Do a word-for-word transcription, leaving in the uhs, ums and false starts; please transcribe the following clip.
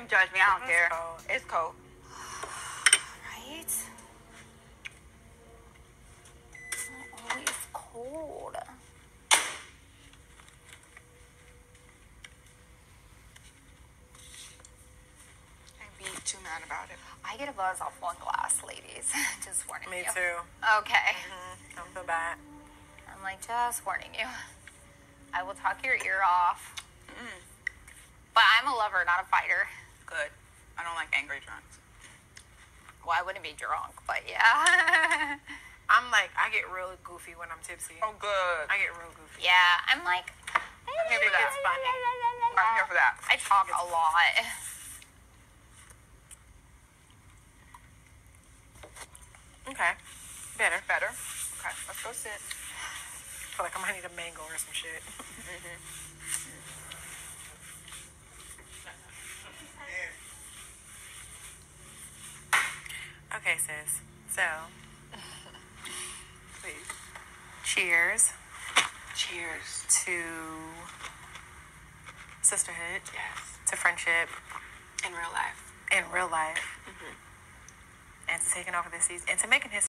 judge me. I don't It's care. cold. It's cold. Right? It's not always cold. I'd be too mad about it. I get a buzz off one glass, ladies. Just warning Me you. too. Okay. Mm-hmm. Don't feel bad. I'm like, just warning you. I will talk your ear off. Mm. But I'm a lover, not a fighter. Good. I don't like angry drunks. Well, I wouldn't be drunk, but yeah. I'm like, I get real goofy when I'm tipsy. Oh, good. I get real goofy. Yeah, I'm like, I'm here for that. It's funny. I'm here for that. I talk a lot. Okay. Better. Better. Okay, let's go sit. I feel like I might need a mango or some shit. Okay, sis. So, Please. cheers Cheers. to sisterhood, Yes. to friendship In real life. in real life, and to taking over this season, and to making history.